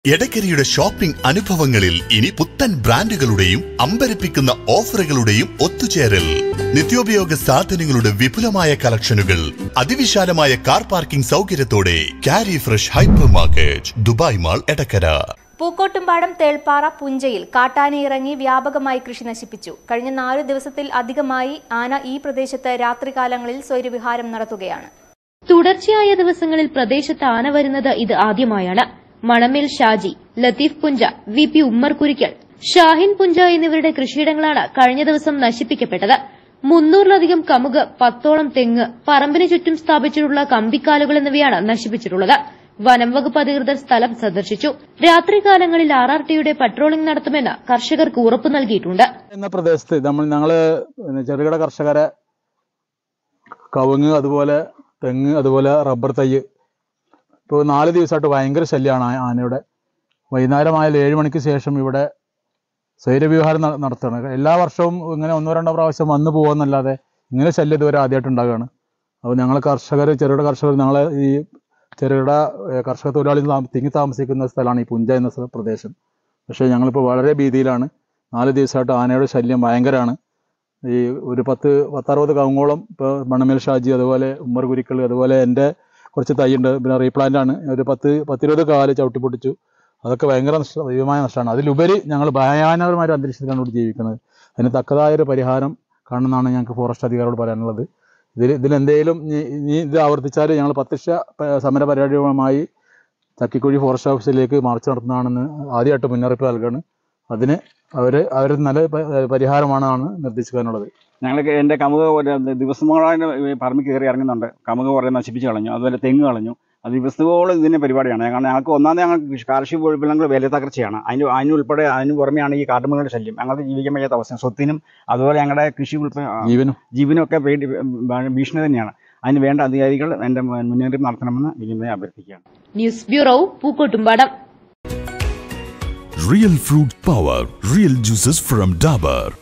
എടക്കരയുടെ shopping അനുഭവങ്ങളിൽ ഇനി പുത്തൻ ബ്രാൻഡുകളുടെയും അമ്പരപ്പിക്കുന്ന ഓഫറുകളുടെയും ഒത്തുചേരൽ. നിത്യോപയോഗ സാധനങ്ങളുടെ വിപുലമായ കളക്ഷനുകൾ, അതിവിശാലമായ കാർ പാർക്കിംഗ് സൗകര്യത്തോടെ Kari fresh hypermarket, Dubai mall, Edakkara. Pookkottumpadam Thelpara പുഞ്ചയിൽ കാട്ടാന ഇറങ്ങി വ്യാപകമായി കൃഷി നശിപ്പിച്ചു. കഴിഞ്ഞ 4 ദിവസത്തിൽ അധികമായി ആന ഈ പ്രദേശത്ത് രാത്രികാലങ്ങളിൽ സ്വൈരവിഹാരം നടത്തുകയാണ്. തുടർച്ചയായ ദിവസങ്ങളിൽ പ്രദേശത്ത് ആന വരുന്നത് ഇത് ആദ്യമായാണ്. മണമേൽ ഷാജി, ലത്തീഫ് പുഞ്ച, VP ഉമ്മർ കുരിക്കൽ, ഷാഹിൻ പുഞ്ച എന്നിവരുടെ കൃഷിയിടങ്ങളാണ് കഴിഞ്ഞ ദിവസം നശിപ്പിക്കപ്പെട്ടത്. 300-ലധികം കമുക്, 10ഓളം തെങ്ങ്, പറമ്പിന് ചുറ്റും സ്ഥാപിച്ചിട്ടുള്ള കമ്പിക്കാലുകൾ എന്നിവയാണ് നശിപ്പിച്ചിട്ടുള്ളത്. വനം വകുപ്പ് അധികൃതർ സ്ഥലം സന്ദർശിച്ചു. രാത്രികാലങ്ങളിൽ RRTയുടെ പട്രോളിംഗ് നടത്തുമെന്ന് കർഷകർക്ക് ഉറപ്പു നൽകിയിട്ടുണ്ട്. എന്ന പ്രദേശത്ത് ഞങ്ങള് ചെറുകിട കർഷകരെ കവുങ്ങ്, അതുപോലെ തെങ്ങ്, അതുപോലെ റബ്ബർ തൈ ഇപ്പോൾ 4 ദിവസമായിട്ട് ഭയങ്കര ശല്യമാണ് ആനയുടെ. വൈകുന്നേരമായാലും 7 മണിക്ക് ശേഷം ഇവിടെ സ്വൈരവിഹാരം നടത്തുകയാണ്. എല്ലാ വർഷവും ഇങ്ങനെ 1-2 പ്രാവശ്യം വന്നു പോകുമെന്നല്ലാതെ ഇങ്ങനെ ശല്യം ഇതുവരെ ആദ്യമായിട്ട് ഉണ്ടാകുകയാണ്. അപ്പോൾ ഞങ്ങൾ ചെറുകിട കർഷകർ, ഞങ്ങളെ ഈ ചെറുകിട കർഷക തൊഴിലാളികൾ തിങ്ങി താമസിക്കുന്ന സ്ഥലമാണ് ഈ പുഞ്ച എന്ന പ്രദേശം. പക്ഷേ ഞങ്ങളിപ്പോൾ വളരെ ഭീതിയിലാണ്. 4 ദിവസമായിട്ട് ആനയുടെ ശല്യം ഭയങ്കരമാണ്. ഈ ഒരു 10-60 കവുങ്ങോളം ഇപ്പോൾ മണമേൽ ഷാജി, അതുപോലെ ഉമ്മർ കുരിക്കൾ, അതുപോലെ എൻ്റെ കുറച്ച് തൈയുണ്ട്, പിന്നെ റീപ്ലാന്റ് ആണ്. ഒരു 10-20 കാല് ചവിട്ടിപ്പൊട്ടിച്ചു. അതൊക്കെ ഭയങ്കര ദൈവമായ നഷ്ടമാണ്. അതിലുപരി ഞങ്ങൾ ഭയാനകരമായ ഒരു അന്തരീക്ഷത്തിലാണ് ഇവിടെ ജീവിക്കുന്നത്. അതിന് തക്കതായൊരു പരിഹാരം കാണുന്നതാണ് ഞങ്ങൾക്ക് ഫോറസ്റ്റ് അധികാരികളോട് പറയാനുള്ളത്. ഇതിലെന്തെങ്കിലും ഇത് ആവർത്തിച്ചാൽ ഞങ്ങൾ പ്രത്യക്ഷ സമര പരിപാടികളുമായി ചക്കിക്കുഴി ഫോറസ്റ്റ് ഓഫീസിലേക്ക് മാർച്ച് നടത്തുന്നതാണെന്ന് ആദ്യമായിട്ട് മുന്നറിയിപ്പ് നൽകുകയാണ്. അതിന് അവർ നല്ല പരിഹാരമാണെന്നാണ് നിർദ്ദേശിക്കാനുള്ളത്. ഞങ്ങൾക്ക് എൻ്റെ കമുക് ദിവസങ്ങളായിട്ട് പറമ്പിൽ കയറി ഇറങ്ങുന്നുണ്ട്. കമുക് കുറേ നശിപ്പിച്ച് കളഞ്ഞു, അതുപോലെ തെങ്ങ് കളഞ്ഞു. അത് ദിവസത്തോളം ഇതിൻ്റെ പരിപാടിയാണ്. കാരണം ഞങ്ങൾക്ക് ഒന്നാമത് ഞങ്ങൾക്ക് കാർഷിക ഉൽപ്പന്നങ്ങൾ വില തകർച്ചയാണ്. അതിന് പുറമെയാണ് ഈ കാട്ടുമൃഗങ്ങളുടെ ശല്യം. ഞങ്ങൾക്ക് ജീവിക്കാൻ വയ്യാത്ത അവസ്ഥ, സ്വത്തിനും അതുപോലെ ഞങ്ങളുടെ കൃഷി ജീവനും ഒക്കെ ഭീഷണി തന്നെയാണ്. അതിന് വേണ്ട അധികാരികൾ എൻ്റെ മുന്നറിയിപ്പ് നടത്തണമെന്ന് വിനീതമായി അഭ്യർത്ഥിക്കുകയാണ്. News bureau, Pookkottumpadam. Real fruit power, real juices from Dabur.